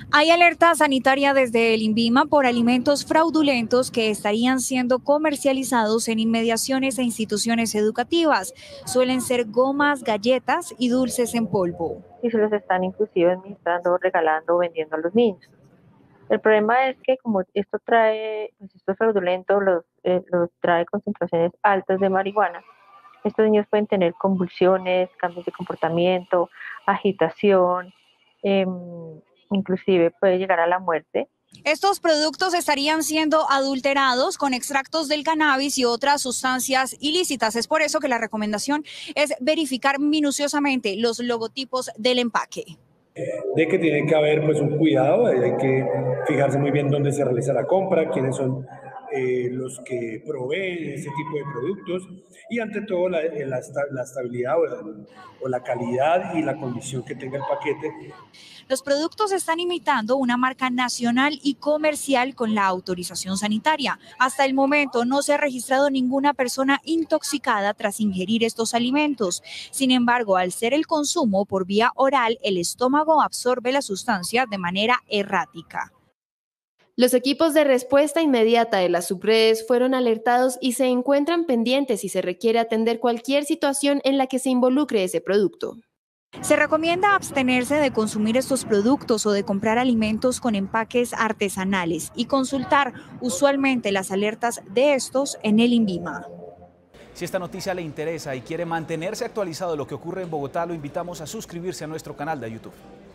Hay alerta sanitaria desde el INVIMA por alimentos fraudulentos que estarían siendo comercializados en inmediaciones e instituciones educativas. Suelen ser gomas, galletas y dulces en polvo. Y se los están inclusive administrando, regalando o vendiendo a los niños. El problema es que como esto trae, pues esto es fraudulento, los trae concentraciones altas de marihuana, estos niños pueden tener convulsiones, cambios de comportamiento, agitación, eh, inclusive puede llegar a la muerte. Estos productos estarían siendo adulterados con extractos del cannabis y otras sustancias ilícitas. Es por eso que la recomendación es verificar minuciosamente los logotipos del empaque. De que tiene que haber pues un cuidado, hay que fijarse muy bien dónde se realiza la compra, quiénes son los que proveen ese tipo de productos y ante todo la estabilidad o la calidad y la condición que tenga el paquete. Los productos están imitando una marca nacional y comercial con la autorización sanitaria. Hasta el momento no se ha registrado ninguna persona intoxicada tras ingerir estos alimentos. Sin embargo, al ser el consumo por vía oral, el estómago absorbe la sustancia de manera errática. Los equipos de respuesta inmediata de las subredes fueron alertados y se encuentran pendientes si se requiere atender cualquier situación en la que se involucre ese producto. Se recomienda abstenerse de consumir estos productos o de comprar alimentos con empaques artesanales y consultar usualmente las alertas de estos en el INVIMA. Si esta noticia le interesa y quiere mantenerse actualizado de lo que ocurre en Bogotá, lo invitamos a suscribirse a nuestro canal de YouTube.